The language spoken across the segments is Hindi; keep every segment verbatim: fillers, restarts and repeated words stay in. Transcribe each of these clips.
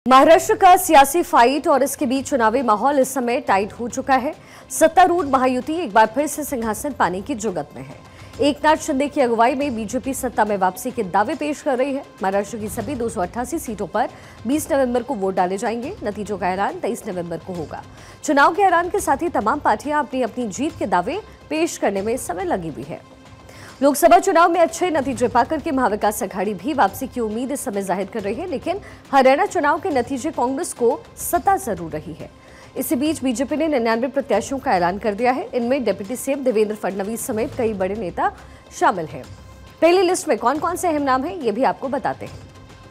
महाराष्ट्र का सियासी फाइट और इसके बीच चुनावी माहौल इस समय टाइट हो चुका है। सत्तारूढ़ महायुति एक बार फिर से सिंहासन पाने की जुगत में है। एकनाथ शिंदे की अगुवाई में बीजेपी सत्ता में वापसी के दावे पेश कर रही है। महाराष्ट्र की सभी दो सौ अट्ठासी सीटों पर बीस नवंबर को वोट डाले जाएंगे। नतीजों का ऐलान तेईस नवंबर को होगा। चुनाव के ऐलान के साथ ही तमाम पार्टियां अपनी अपनी जीत के दावे पेश करने में इस समय लगी हुई है। लोकसभा चुनाव में अच्छे नतीजे पाकर के महाविकास अघाड़ी भी वापसी की उम्मीद इस समय जाहिर कर रही है, लेकिन हरियाणा चुनाव के नतीजे कांग्रेस को सत्ता जरूर रही है। इसी बीच बीजेपी ने निन्यानवे प्रत्याशियों का ऐलान कर दिया है। इनमें डिप्टी सीएम देवेंद्र फडणवीस समेत कई बड़े नेता शामिल हैं। पहली लिस्ट में कौन कौन से अहम नाम हैं, ये भी आपको बताते हैं।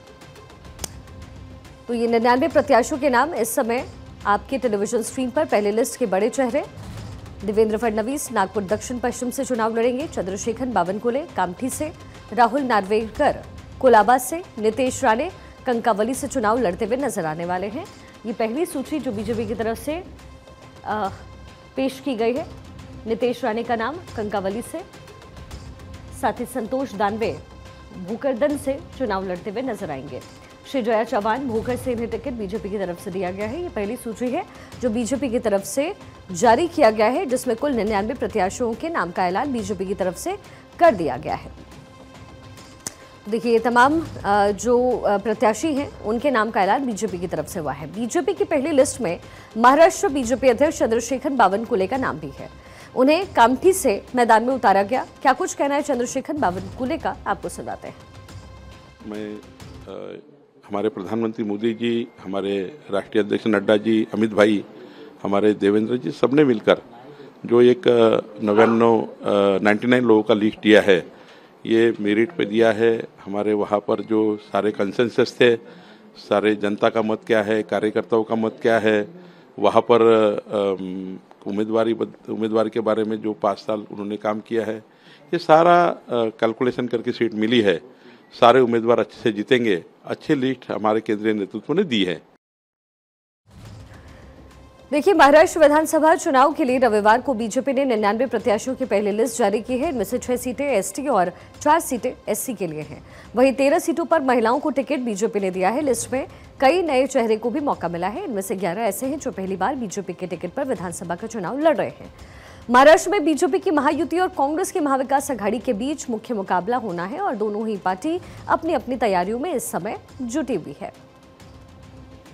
तो ये निन्यानवे प्रत्याशियों के नाम इस समय आपके टेलीविजन स्क्रीन पर। पहली लिस्ट के बड़े चेहरे: देवेंद्र फडणवीस नागपुर दक्षिण पश्चिम से चुनाव लड़ेंगे। चंद्रशेखर बावनकुले कामठी से, राहुल नार्वेकर कोलाबा से, नितेश राणे कंकावली से चुनाव लड़ते हुए नजर आने वाले हैं। ये पहली सूची जो बीजेपी की तरफ से आ, पेश की गई है। नितेश राणे का नाम कंकावली से, साथ ही संतोष दानवे भूकरदन से चुनाव लड़ते हुए नजर आएंगे। श्री जया चौहान भूकर से इन्हें टिकट बीजेपी की तरफ से दिया गया है। ये पहली सूची है जो बीजेपी की तरफ से जारी किया गया है, जिसमें कुल निन्यानवे प्रत्याशियों के नाम का ऐलान बीजेपी की तरफ से कर दिया गया है। देखिए, ये तमाम जो प्रत्याशी हैं उनके नाम का ऐलान बीजेपी की तरफ से हुआ है। बीजेपी की पहली लिस्ट में महाराष्ट्र बीजेपी अध्यक्ष चंद्रशेखर बावनकुले का नाम भी है। उन्हें कामठी से मैदान में उतारा गया। क्या कुछ कहना है चंद्रशेखर बावनकुले का, आपको सुनाते हैं। मैं आ, हमारे प्रधानमंत्री मोदी जी, हमारे राष्ट्रीय अध्यक्ष नड्डा जी, अमित भाई, हमारे देवेंद्र जी, सबने मिलकर जो एक नवानवे नाइन्टी नाइन लोगों का लिस्ट दिया है, ये मेरिट पे दिया है। हमारे वहाँ पर जो सारे कंसेंसस थे, सारे जनता का मत क्या है, कार्यकर्ताओं का मत क्या है, वहाँ पर उम्मीदवारी उम्मीदवार के बारे में जो पाँच साल उन्होंने काम किया है, ये सारा कैलकुलेशन करके सीट मिली है। सारे उम्मीदवार अच्छे से जीतेंगे। अच्छी लिस्ट हमारे केंद्रीय नेतृत्व ने दी है। देखिए, महाराष्ट्र विधानसभा चुनाव के लिए रविवार को बीजेपी ने निन्यानवे प्रत्याशियों की पहली लिस्ट जारी की है। इनमें से छह सीटें एसटी और चार सीटें एससी के लिए हैं। वहीं तेरह सीटों पर महिलाओं को टिकट बीजेपी ने दिया है। लिस्ट में कई नए चेहरे को भी मौका मिला है। इनमें से ग्यारह ऐसे हैं जो पहली बार बीजेपी के टिकट पर विधानसभा का चुनाव लड़ रहे हैं। महाराष्ट्र में बीजेपी की महायुति और कांग्रेस की महाविकास अघाड़ी के बीच मुख्य मुकाबला होना है और दोनों ही पार्टी अपनी अपनी तैयारियों में इस समय जुटी हुई है।